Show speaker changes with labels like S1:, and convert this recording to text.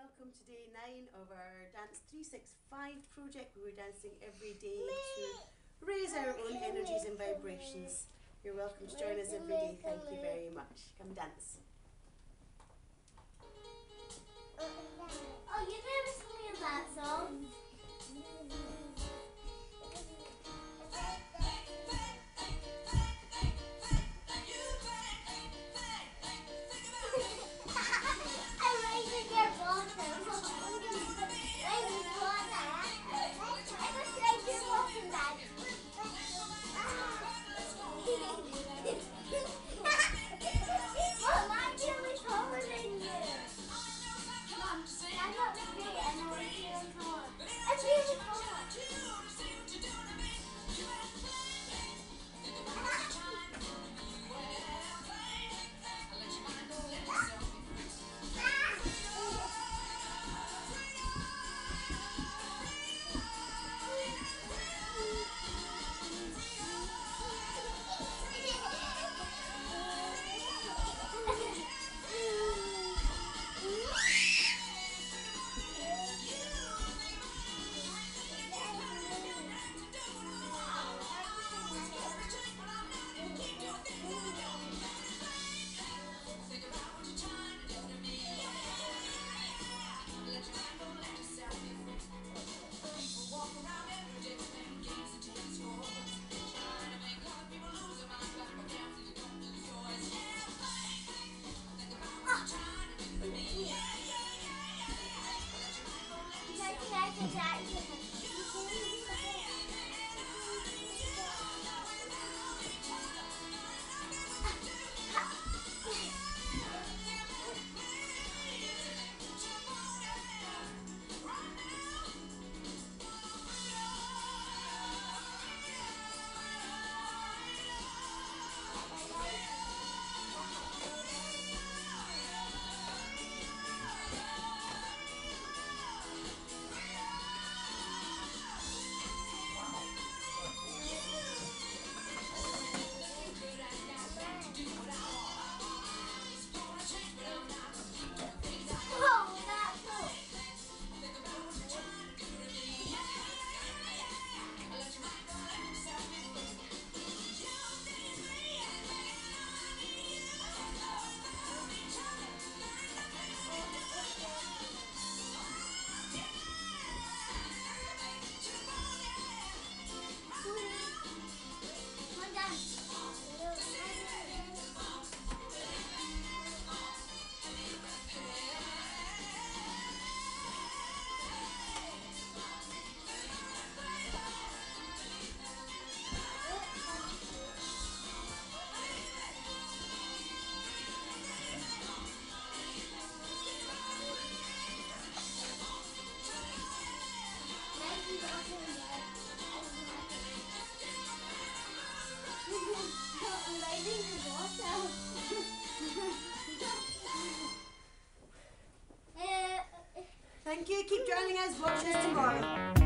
S1: welcome to day 9 of our Dance 365 project. We were dancing every day to raise our own energies and vibrations. You're welcome to join us every day. Thank you very much. Come dance.
S2: Oh, you never sing that song.
S1: Thank you. Keep joining us. Watch us tomorrow.